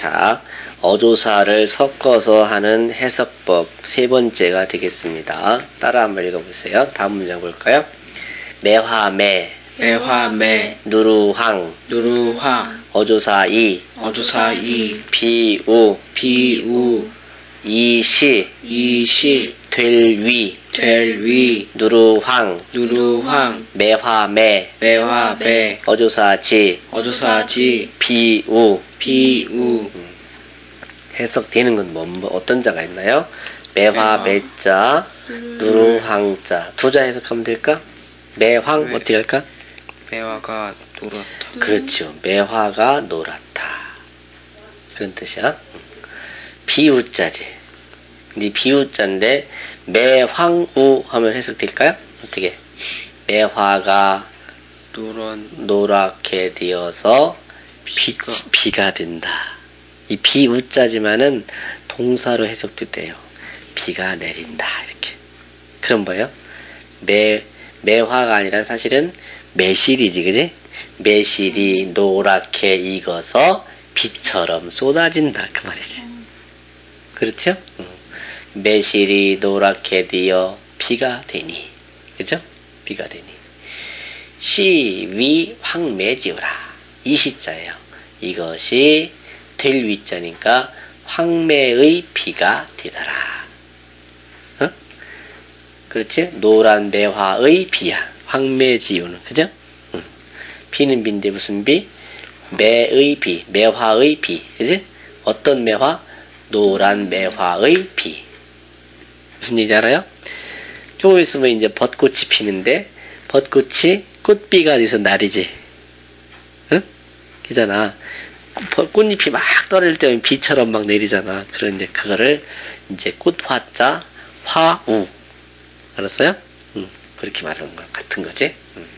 자, 어조사를 섞어서 하는 해석법 세 번째가 되겠습니다. 따라 한번 읽어보세요. 다음 문장 볼까요? 매화매, 매화매, 누루황, 누루황, 어조사이, 어조사이, 비우, 비우, 이시, 이시, 될위, 될위, 누루황, 누루황, 매화매, 매화매, 어조사지, 어조사지, 비우. 비우, 해석되는 건 뭐, 어떤 자가 있나요? 매화, 매자, 누루황자. 두 자 해석하면 될까? 매황, 어떻게 할까? 매화가 노랗다. 그렇죠. 매화가 노랗다. 그런 뜻이야. 비우자지. 근데 비우자인데, 매황우 하면 해석될까요? 어떻게? 매화가 노랗게 되어서 비가 된다. 이 비우자지만은 동사로 해석도 돼요. 비가 내린다. 이렇게. 그럼 뭐예요? 매화가 아니라 사실은 매실이지, 그지? 매실이 노랗게 익어서 비처럼 쏟아진다. 그 말이지. 그렇죠? 매실이 노랗게 되어 비가 되니. 그죠? 비가 되니. 시, 위, 황매지어라. 이 시자예요. 이것이 될 위자니까 황매의 비가 되더라. 어? 그렇지? 노란 매화의 비야. 황매지우는. 그죠? 비는 비인데 무슨 비? 매의 비. 매화의 비. 그지? 어떤 매화? 노란 매화의 비. 무슨 얘기 알아요? 조금 있으면 이제 벚꽃이 피는데 벚꽃이 꽃비가 돼서 날이지. 응? 그잖아. 꽃잎이 막 떨어질 때 비처럼 막 내리잖아. 그런데 그거를 이제 꽃화자 화우. 알았어요? 그렇게 말하는 것 같은 거지.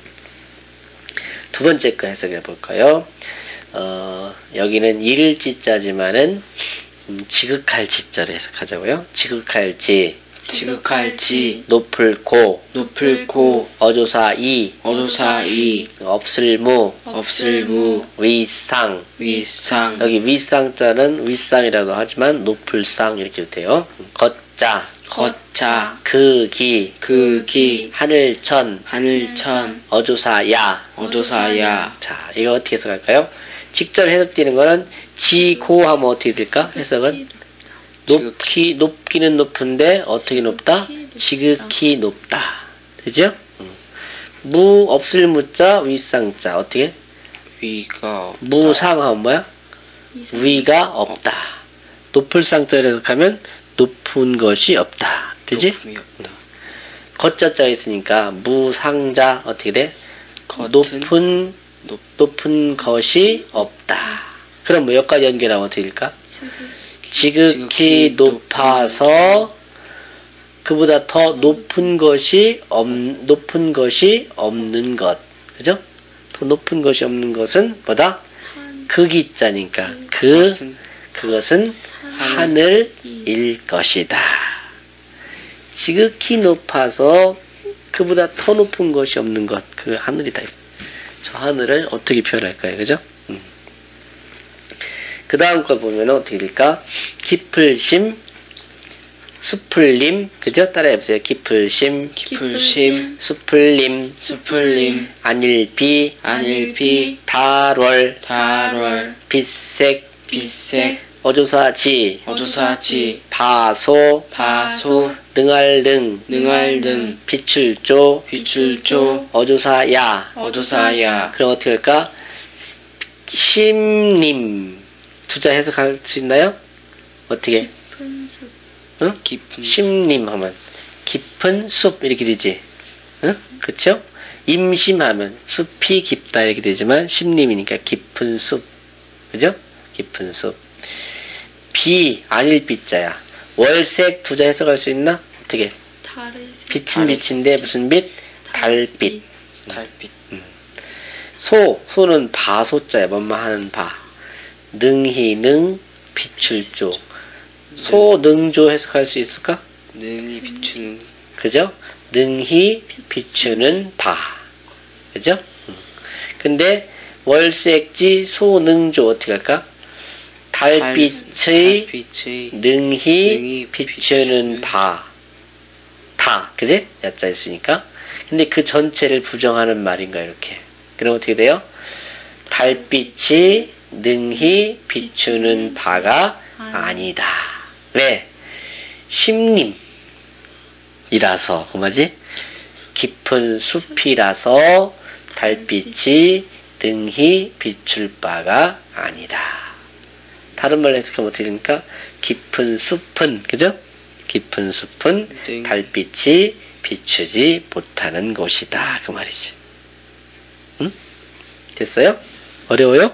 두 번째 거 해석해 볼까요? 여기는 일지자지만은 지극할 지자로 해석하자고요. 지극할지, 지극할지, 높을 고, 높을 고, 어조사이, 어조사이, 없을무, 없을무, 위상. 위상, 여기 위상자는 위상이라고 하지만 높을 상 이렇게 돼요. 걷자, 걷자, 극이, 극이, 하늘천, 하늘천, 어조사야. 어조사야. 자, 이거 어떻게 해석할까요? 직접 해석되는 거는 지고 하면 어떻게 될까? 해석은 높기는 높은데 어떻게 높다? 지극히 높다. 되죠? 무 없을 무자 위상자 어떻게? 위가 무상하면 뭐야? 위가 없다. 높을 상자를 해석하면 높은 것이 없다. 되지? 높음이 없다. 겉자자 있으니까 무상자 어떻게 돼? 겉은 높은 것이 없다. 그럼 뭐 여기까지 연결하면 어떻게 될까? 지극히 높아서 그보다 더 높은 것이 없는 것. 그죠? 더 높은 것이 없는 것은 뭐다? 극이자니까 그것은 하늘일 것이다. 지극히 높아서 그보다 더 높은 것이 없는 것. 그 하늘이다. 저 하늘을 어떻게 표현할까요? 그죠? 그 다음 거 보면 어떻게 될까? 깊을심, 수풀림, 그죠? 따라해보세요. 깊을심, 깊을심, 수풀림, 수풀림, 안일비, 안일비, 달월, 달월, 빛색, 빛색, 어조사지, 어조사지, 파소, 파소, 능알등, 능알등, 비출조, 비출조, 어조사야. 어조사야. 그럼 어떻게 할까? 심림. 투자 해석할 수 있나요? 어떻게? 응? 깊은 심림 하면 깊은 숲 이렇게 되지. 응? 그쵸? 임심하면 숲이 깊다 이렇게 되지만 심림이니까 깊은 숲. 그죠? 깊은 숲. 비 아닐 비자야. 월색 투자 해석할 수 있나? 어떻게? 빛은 빛인데 무슨 빛? 달빛. 달빛. 소는 바소자야. 뭐뭐 하는 바. 능희능 비출조. 소능조 해석할 수 있을까? 능이 비추는. 그죠? 능히 비추는 바. 그죠? 근데 월색지 소능조 어떻게 할까? 달빛의 달빛의 능히 비추는 바. 다, 그지? 야자 있으니까. 근데 그 전체를 부정하는 말인가, 이렇게. 그럼 어떻게 돼요? 달빛이 능히 비추는 바가 아니다. 왜? 심림이라서, 그 말이지? 깊은 숲이라서 달빛이 능히 비출 바가 아니다. 다른 말로 해석하면 어떻게 됩니까? 깊은 숲은, 그죠? 깊은 숲은 달빛이 비추지 못하는 곳이다. 그 말이지. 응? 됐어요? 어려워요?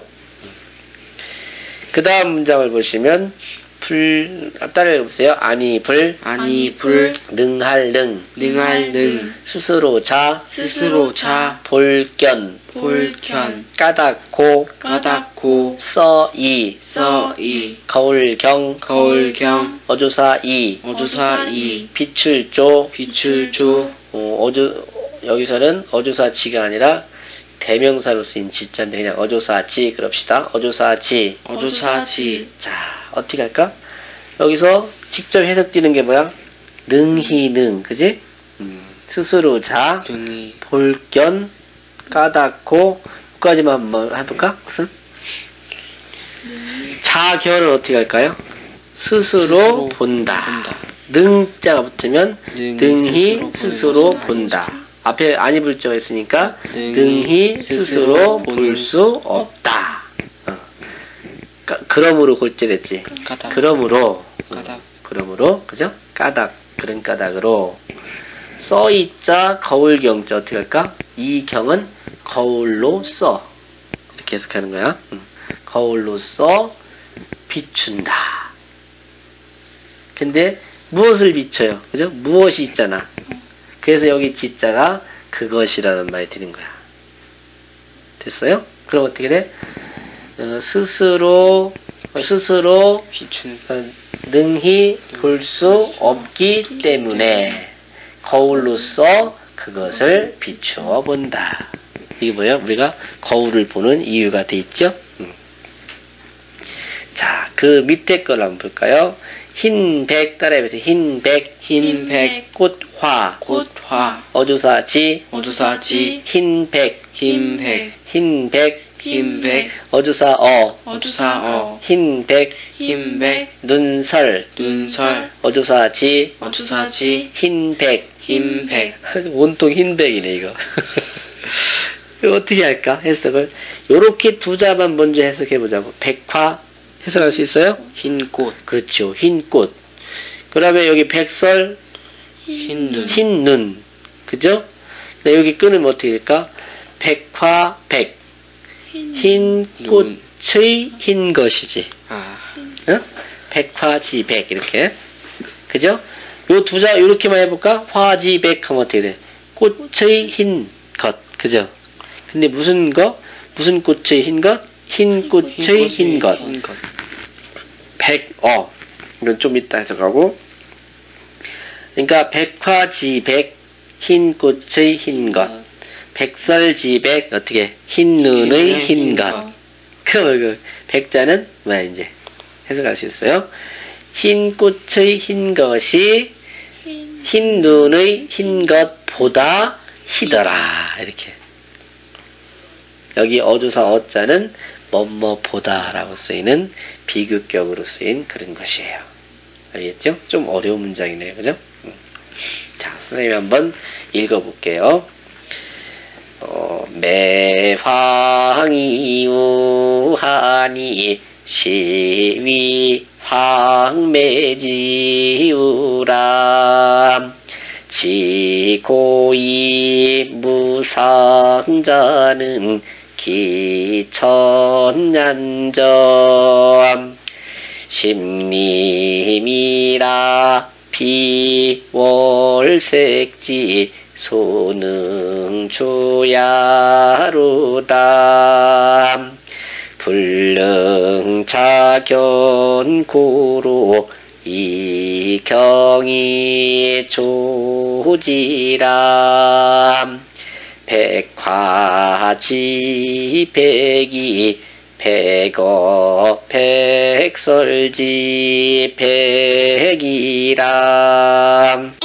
그 다음 문장을 보시면 따라해 보세요. 아니 불 능할 능 스스로 자 볼견 까닭고 써이 거울경 어조사 이 비출조 여기서는 어조사지가 아니라 대명사로 쓰인 지자인데 그냥 어조사지 그럽시다. 어조사지. 자, 어떻게 할까? 여기서 직접 해석되는 게 뭐야? 능히 능, 그지? 스스로 자, 볼견, 까닭고, 여기까지만 한번 해볼까? 무슨? 자견은 어떻게 할까요? 스스로 본다. 능자가 붙으면 능히 스스로 본다. 앞에 아니 불자가 있으니까 능히 스스로 볼 수 없다. 그러므로 골절했지. 그러므로 그죠? 까닭 그런 까닭으로 써이자 거울경자 어떻게 할까? 이 경은 거울로 써 이렇게 해석하는 거야. 거울로 써 비춘다. 근데 무엇을 비춰요? 그죠? 무엇이 있잖아. 그래서 여기 지자가 그것이라는 말이 드는 거야. 됐어요? 그럼 어떻게 돼? 스스로 능히 볼 수 없기 때문에 거울로써 그것을 비추어 본다. 이게 뭐예요? 우리가 거울을 보는 이유가 돼 있죠? 자, 그 밑에 걸 한번 볼까요? 흰백 따라해보세요. 흰백 꽃화 어조사지 흰백 어조사어 흰백 눈설 어조사지 흰백 온통 흰백이네 이거. 이거 어떻게 할까? 해석을 요렇게 두 자만 먼저 해석해보자고. 백화 해석할 수 있어요? 흰꽃. 그렇죠. 흰꽃. 그 다음에 여기 백설 흰눈. 그죠? 여기 끊으면 어떻게 될까? 백화백. 흰꽃의 흰 것이지. 어? 백화지백. 이렇게. 그죠? 요 두 자, 요렇게만 해볼까? 화지백 하면 어떻게 돼? 꽃의 흰 것. 그죠? 근데 무슨 것? 무슨 꽃의 흰 것? 흰꽃의 흰 것. 백어. 이건 좀 이따 해석하고. 그러니까 백화지백 흰꽃의 흰 것. 백설지백 어떻게? 흰눈의 흰 것. 그 백자는 뭐야 이제 해석할 수 있어요. 흰꽃의 흰 것이 흰눈의 흰 것보다 희더라. 이렇게. 여기 어조사 어자는 뭐뭐보다 라고 쓰이는 비교격으로 쓰인 그런 것이에요. 알겠죠? 좀 어려운 문장이네요. 그죠? 자, 선생님이 한번 읽어볼게요. 매황이 우하니 시위 황매지우람 지고이 무상자는 기천난점 심림이라 비월색지 소능조야로다 불능차견고로 이경이 조지람 백화지백이 백어 백 백설지 백이람